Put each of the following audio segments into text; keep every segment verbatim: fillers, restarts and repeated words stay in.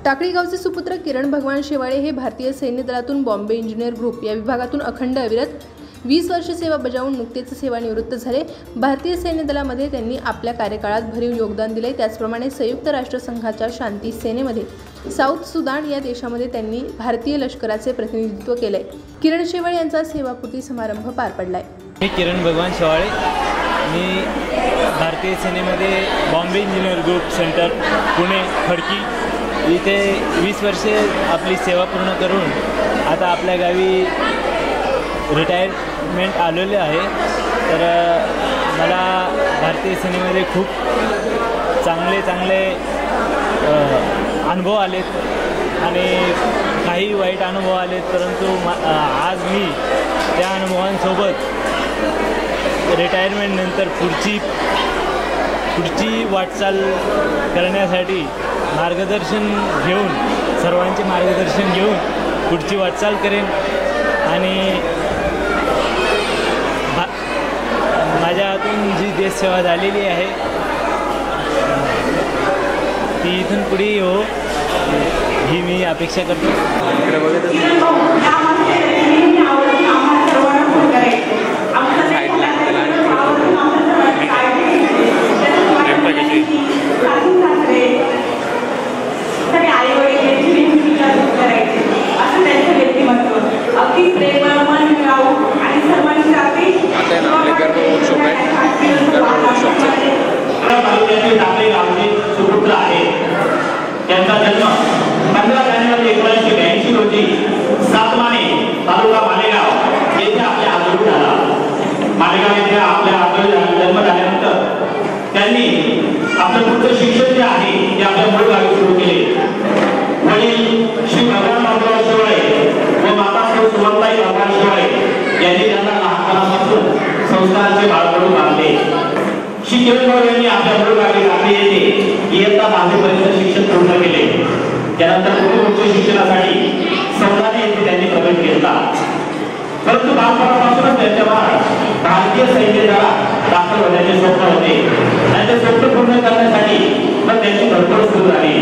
टाकळी गावचे सुपुत्र किरण भगवान शेवाळे हे भारतीय सैन्य दलातून बॉम्बे इंजिनियर ग्रुप या विभागातून अखंड अविरत वीस वर्ष सेवा बजावून नुकतेच सेवानिवृत्त झाले। भारतीय सैन्य दलामध्ये त्यांनी आपल्या कार्यकाळात भरीव योगदान दिले। त्याचप्रमाणे संयुक्त राष्ट्रसंघाच्या शांती सेनेमध्ये साऊथ सुदान या देशामध्ये त्यांनी भारतीय लष्कराचे प्रतिनिधित्व केले। किरण शेवाळे यांचा सेवापूर्ती समारंभ पार पडलाय। मी किरण भगवान शेवाळे, मी भारतीय सेनेमध्ये Bombay engineer group centre Pune Khadki इथे वीस वर्षे आपली सेवा पूर्ण करून आता आपल्या गावी रिटायरमेंट आलेले आहे। तर मला भारतीय सेनेमध्ये खूप चांगले चांगले अनुभव आलेत आणि काही वाईट अनुभव आलेत, परंतु आज मी त्या अनुभवांसोबत रिटायरमेंटनंतर पुढची पुढची वाटचाल करण्यासाठी मार्गदर्शन घेऊन सर्वांचे मार्गदर्शन घेऊन पुढची वाटचाल करेन आणि माझ्या हातून जी देशसेवा झालेली आहे ती इथून पुढे हो ही मी अपेक्षा करतो। त्यांचा जन्म पंधरा जानेवारी एकोणीसशे ब्याऐंशी रोजी सातमाने तालुका मालेगाव येथे आपल्या आजोळी झाला। मालेगाव येथे आपल्या आजोळी जन्म झाल्यानंतर त्यांनी आपलं पुढचं शिक्षण जे आहे ते आपल्या मूळ गावी सुरू केले। वडील श्री भगवान बाबूराव शेवाळे व माता श्री सुमनताई भगवान शेवाळे यांनी त्यांना लहानपणापासून संस्काराचे बाळकडू बांधले। श्री किरण भाऊ यांनी आपल्या मूळ गावी रात्री येथे इयत्ता दहावीपर्यंत शिक्षण पूर्ण केले। त्यानंतर पुढील उच्च शिक्षणासाठी सौदाने येथे त्यांनी प्रवेश घेतला, परंतु बालपणापासूनच त्यांच्यावर भारतीय सैन्य दलात दाखल होण्याचे स्वप्न होते आणि ते स्वप्न पूर्ण करण्यासाठी मग त्यांची धडपड सुरू झाली।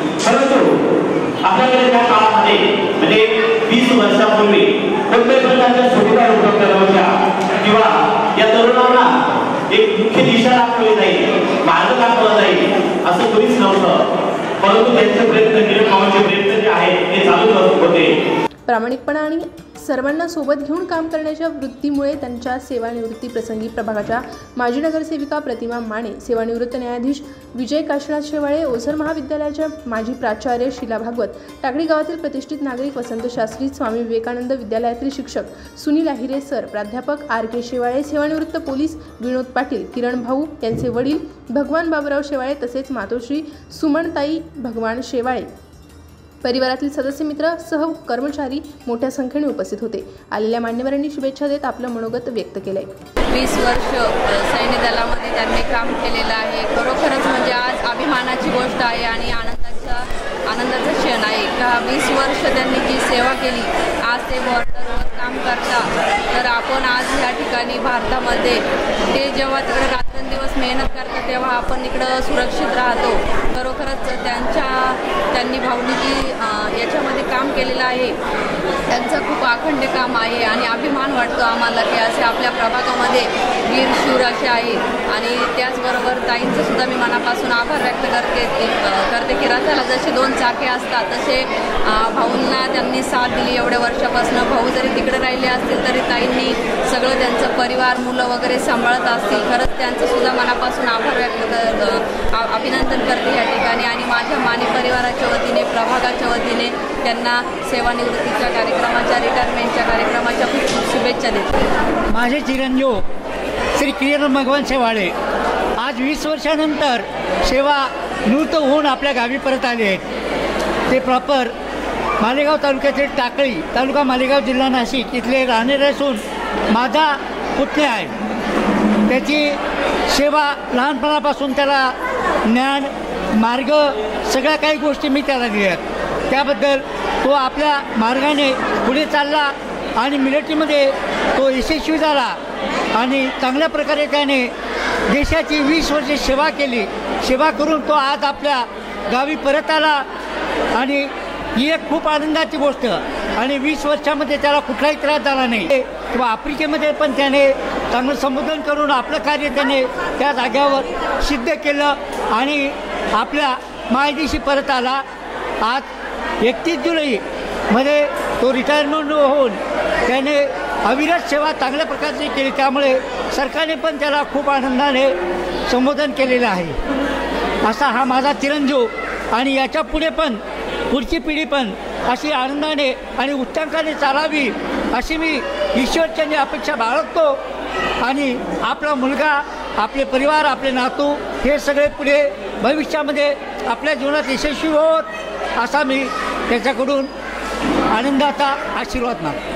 परंतु आपल्याकडे त्या काळामध्ये म्हणजे वीस वर्षापूर्वी कोणत्याही प्रकारच्या सुविधा उपलब्ध नव्हत्या किंवा या तरुणांना एक मुख्य दिशा दाखवली जाईल, मार्ग दाखवला जाईल असं कोणीच नव्हतं, परंतु त्यांचे प्रयत्न किरण भाऊंचे प्रयत्न जे आहेत ते चालूच होते। प्रामाणिकपणा आणि सर्वांना सोबत घेऊन काम करण्याच्या वृत्तीमुळे त्यांच्या सेवानिवृत्ती प्रसंगी प्रभागाच्या माजी नगरसेविका प्रतिमा माने, सेवानिवृत्त न्यायाधीश विजय काशीनाथ शेवाळे, ओझर महाविद्यालयाच्या माजी प्राचार्य शीला भागवत, टाकळी गावातील प्रतिष्ठित नागरिक वसंत शास्त्री, स्वामी विवेकानंद विद्यालयातील शिक्षक सुनील आहिरे सर, प्राध्यापक आर के शेवाळे, सेवानिवृत्त पोलीस विनोद पाटील, किरण भाऊ यांचे वडील भगवान बाबूराव शेवाळे तसेच मातोश्री सुमनताई भगवान शेवाळे परिवारातील सदस्य मित्र सह कर्मचारी मोठ्या संख्येने उपस्थित होते। आलेल्या मान्यवरांनी शुभेच्छा देत आपलं मनोगत व्यक्त केलंय। वीस वर्ष सैन्य दलामध्ये त्यांनी काम केलेलं आहे। खरोखरच म्हणजे आज अभिमानाची गोष्ट आहे आणि आनंदाचा आनंदाचा क्षण आहे का वीस वर्ष त्यांनी जी सेवा केली, आज ते बॉर्डरवर काम करतात। तर आपण आज या ठिकाणी भारतामध्ये ते जेव्हा तिकडे रात्रंदिवस मेहनत करतात तेव्हा आपण इकडं सुरक्षित राहतो। खरोखरच त्यांच्या त्यांनी भावनिकी याच्यामध्ये काम केलेलं आहे, त्यांचं खूप अखंड काम आहे आणि अभिमान वाटतो आम्हाला की असे आपल्या प्रभागामध्ये वीर शूर असे आहे। आणि त्याचबरोबर ताईंचं सुद्धा मी मनापासून आभार व्यक्त करते करते की रथाला जसे दोन चाके असतात तसे भाऊंना त्यांनी साथ दिली एवढ्या वर्षापासून। भाऊ जरी तिकडे राहिले असतील तरी ताईंनी सगळं त्यांचं परिवार मुलं वगैरे सांभाळत असतील। खरंच त्यांचं सुद्धा मनापासून आभार व्यक्त कर अभिनंदन करते या ठिकाणी आणि माझ्या माने परिवाराच्या वतीने प्रभागाच्या वतीने त्यांना सेवानिवृत्तीच्या कार्यक्रमाच्या रिटायरमेंटच्या कार्यक्रमाच्या खूप खूप शुभेच्छा देते। माझे चिरंजीव श्री किरण भगवान शेवाळे आज वीस वर्षानंतर सेवा निवृत्त होऊन आपल्या गावी परत आले आहेत। ते प्रॉपर मालेगाव तालुक्यातील टाकळी तालुका मालेगाव जिल्हा नाशिक इथले राहणारे असून माझा पुतण्या आहे। त्याची सेवा लहानपणापासून त्याला ज्ञान मार्ग सगळ्या काही गोष्टी मी त्याला दिल्यात, त्याबद्दल तो आपल्या मार्गाने पुढे चालला आणि मिलिटरीमध्ये तो यशस्वी झाला आणि चांगल्या प्रकारे त्याने देशाची वीस वर्षे सेवा केली। सेवा करून तो आज आपल्या गावी परत आला आणि ही एक खूप आनंदाची गोष्ट. आणि वीस वर्षामध्ये त्याला कुठलाही त्रास झाला नाही किंवा आफ्रिकेमध्ये पण त्याने चांगलं संबोधन करून आपलं कार्य त्याने त्या जाग्यावर सिद्ध केलं आणि आपल्या मायदेशी परत आला. आज एकतीस जुलैमध्ये तो रिटायरमेंट होऊन त्याने अविरत सेवा चांगल्या प्रकारची केली. त्यामुळे सरकारने पण त्याला खूप आनंदाने संबोधन केलेलं आहे. असा हा माझा चिरंजीव आणि याच्या पुढे पण पुढची पिढी पण अशी आनंदाने आणि उच्चांकाने चालावी अशी मी ईश्वरचरणी अपेक्षा बाळगतो. आणि आपला मुलगा, आपले परिवार, आपले नातू हे सगळे पुढे भविष्यामध्ये आपल्या जीवनात यशस्वी होत असा मी त्याच्याकडून आनंदाचा आशीर्वाद मागतो.